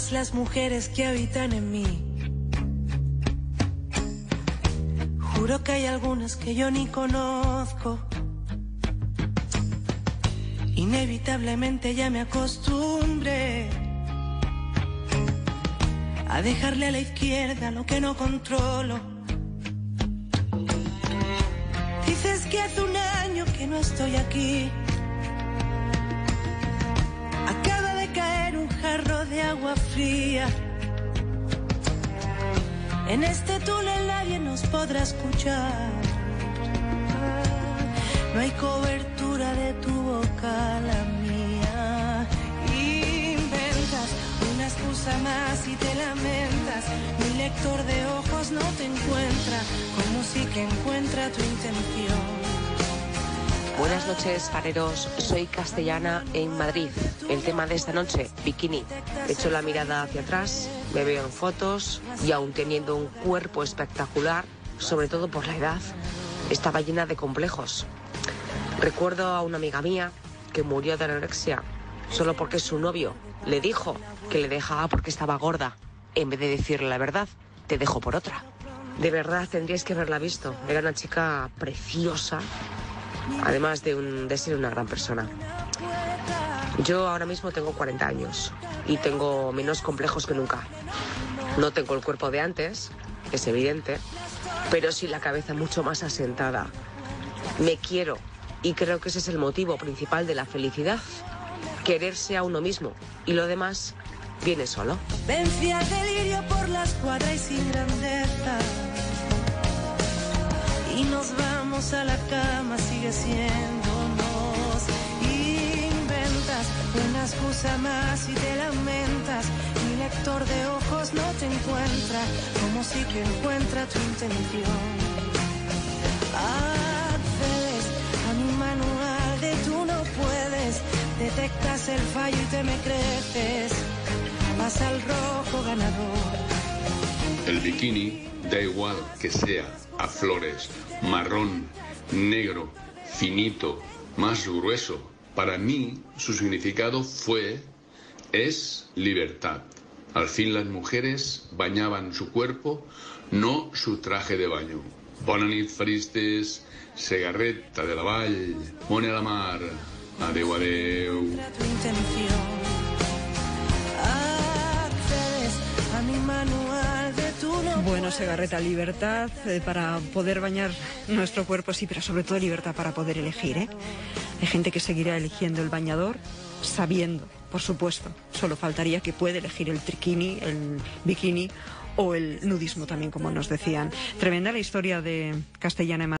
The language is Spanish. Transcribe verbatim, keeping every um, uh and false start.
todas las mujeres que habitan en mí. Juro que hay algunas que yo ni conozco. Inevitablemente ya me acostumbré a dejarle a la izquierda lo que no controlo. Dices que hace un año que no estoy aquí. Acaba de caer un jarro de agua fría. En este túnel nadie nos podrá escuchar. No hay cobertura de tu boca, la mía. Inventas una excusa más y te lamentas. Mi lector de ojos no te encuentra, como si que encuentra tu intención. Buenas noches, fareros. Soy Castellana en Madrid. El tema de esta noche, bikini. Echo la mirada hacia atrás, me veo en fotos y aún teniendo un cuerpo espectacular, sobre todo por la edad, estaba llena de complejos. Recuerdo a una amiga mía que murió de anorexia solo porque su novio le dijo que le dejaba porque estaba gorda. En vez de decirle la verdad, te dejo por otra. De verdad, tendríais que haberla visto. Era una chica preciosa, además de, un, de ser una gran persona. Yo ahora mismo tengo cuarenta años y tengo menos complejos que nunca. No tengo el cuerpo de antes, es evidente, pero sí la cabeza mucho más asentada. Me quiero y creo que ese es el motivo principal de la felicidad. Quererse a uno mismo y lo demás viene solo. Vencía el delirio por la escuadra y sin grandeza. Y nos vamos a la cama, sigue siéndonos. Inventas una excusa más y te lamentas. Mi lector de ojos no te encuentra, como si que encuentra tu intención. Accedes a mi manual de tú no puedes. Detectas el fallo y te me creces. Vas al rojo ganador. El bikini da igual que sea a flores, marrón, negro, finito, más grueso. Para mí, su significado fue, es libertad. Al fin las mujeres bañaban su cuerpo, no su traje de baño. Bona nit, faristes, Segarreta de la Vall, Mone a la mar, adeu, adeu. Bueno, Segarreta, libertad eh, para poder bañar nuestro cuerpo, sí, pero sobre todo libertad para poder elegir, ¿eh? Hay gente que seguirá eligiendo el bañador sabiendo, por supuesto, solo faltaría que puede elegir el triquini, el bikini o el nudismo también, como nos decían. Tremenda la historia de Castellana en Madrid.